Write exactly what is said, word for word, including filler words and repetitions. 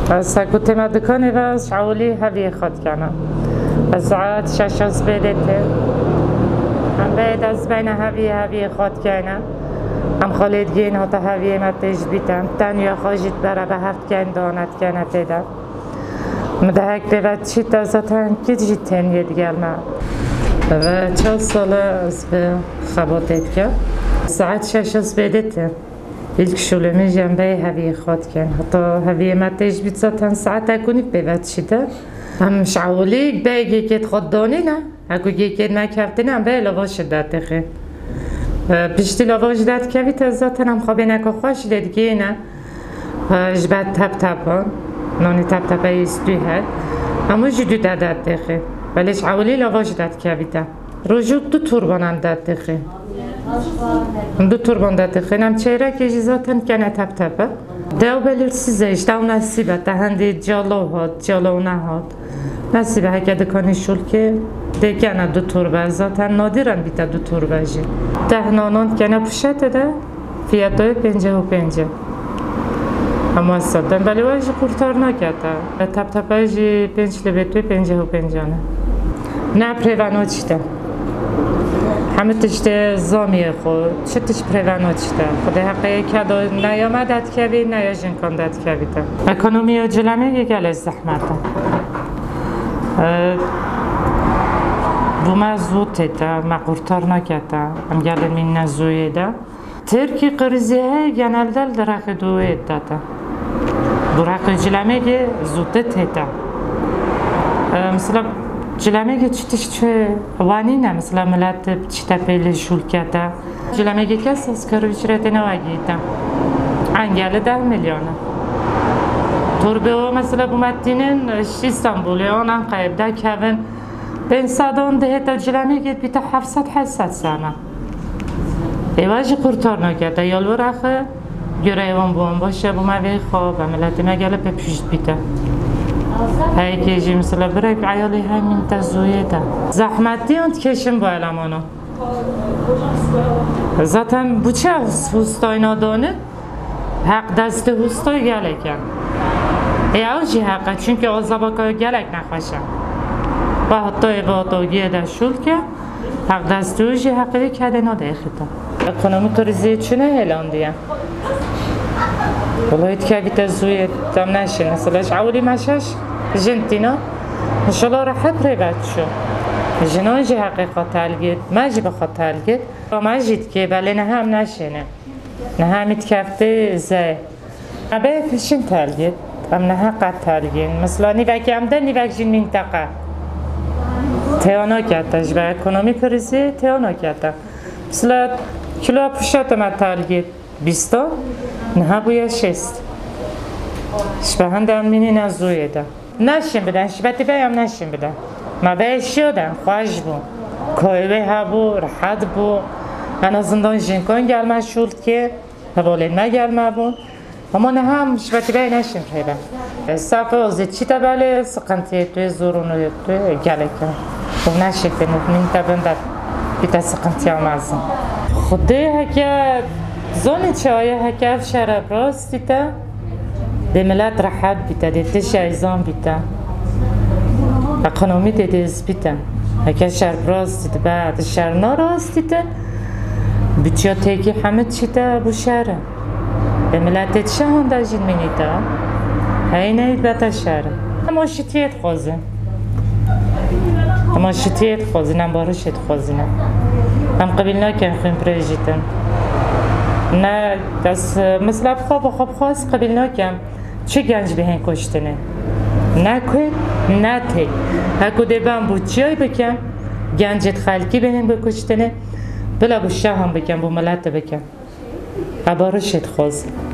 از كنت ما دكاني بس عولي هبي خد كنا ساعات شش بدته هم بعد از بین هبی هبی خود کنا هم خالد گین هات هبی متش بیتم تنیا خواجت برا به هفت کن دانت کنه تدا مدهک به چی تازتن کی جیتن یدگل ما و چند سال از به خباتت که ساعت شش از بدته ilk şulemi jembe heviye xod ken hatta heviye matej bit zaten saat ekunip bevet şide hem şavuli bege ket xoddani ne اگه یکی نکردنم به لواش داد دقیقه پیشتی لواش داد که ویت ازاتن هم خوابه نکا خوش دیگه نه جبت تب تبان نانی تب تبه ایستوی هد همو جدو داد دقیقه ولیش اولی لواش داد که ویتا رجوع دو توربانم داد دقیقه دو توربان داد دقیقه نم چهره که جزاتن کنه تب تبه دو بلیل سیزه اشتاو نصیبه تهندی جالو هاد جالو نه هاد نصیبه هکه دکانی شول که دیگه نه دو توربه زاتن نادرن بیتا دو توربه جی تهنانان کنه پوشته ده فیاتای پنجه و پنجه اما استادن ولی واجی kurtar نکرده تب تبه جی پنج لبتوی پنجه و پنجه نه نه پریوانو چیده همه تشته زامیه خود چه تش پریوانو چیده خود حقیه که دا نیامه داد که بید نیا جنکان داد که بیده اکانومی و جلمه یه گل زحمته بوما زود تیتا ما kurtar نکرده هم گل من نزویه ده ترکی قرزیه genelde درخه دویه داده درخه جلمه یه زود تیتا مثلا جلمه یه چیتش چه وانی نه مثلا ملت چیتا پیلی شول کرده جلمه یه کس از کرویچ رده نواگیده انگل ده میلیونه تربه ها مثلا بومدینن استانبولی آنم قیب ده کهون بین صدان ده تا جلمه گید بیتا هفتصد هشتصد سنه ایواجی kurtar نکرده یالور اخه گره ایوان بوم باشه بوم اوی خواب و ملتی مگله بپیشت بیتا هایی که جی مثلا برای عیالی همین تزویه ده زحمتی اند کشم با علمانا zaten bu çe hustayna dane haq deste hustay geleken e avji haqa çünkü o zabaka gelek naxaşa و حتی با توگیه در شول که حق دستویی حقیقی کده نادخیده اکنامی توریزی چونه هلاندیه ولایت که بیت زوی دم نشه مثلاش اولی مشش جنتینا انشالله راحت ریبت شو جنانجی حقیقا تلگید مجی بخواد تلگید و مجید که بله نه هم نشینه نه همیت کفته زی ابه پیشین تلگید هم نه حق تلگین مثلا نیوکی هم ده نیوک جین منطقه تیانا کرده جبه اکنامی کریزی تیانا کرده مثلا کلو پوشت ما تلگید بیستا نه بویا شست شبه هنده هم مینی نزویه ده نشین بدن شبتی بایم نشین بدن ما بهش شدم خوش بو کایوه ها بو راحت بو انا زندان جنکان گلمه شولد که حوالین ما گلمه بو اما نه هم شبتی بای نشین خیلی صفحه ازید چی تباله سقنطیه توی زورونوی توی گله که خب نشکته مبنین تبنده بیتا سقنطیه هم ازم خوده هکه زونی چه آیا هکه اف شرب راست دیتا دی ملت راحت بیتا دی تش ایزان بیتا اقنامی دیده از بیتا هکه شرب راست دیتا بعد شر ناراست دیتا بیتیا تیکی همه چیتا بو شره دی ملت دیشه هنده جین مینیتا هایی نهید بتا شره اما شتیت خوزه اما شتیت خوزه نم بارشت خوزه نم هم قبیل نکن خیم پریجیتن نه دست مثلا خواب و خواب خواست قبیل نکن چه گنج به هن کشتنه نه که نه تی هکو دیبم بود چیای بکن گنجت خلکی به هن بکشتنه بلا بو شه هم بکن بو ملت بکن عبارشت خوز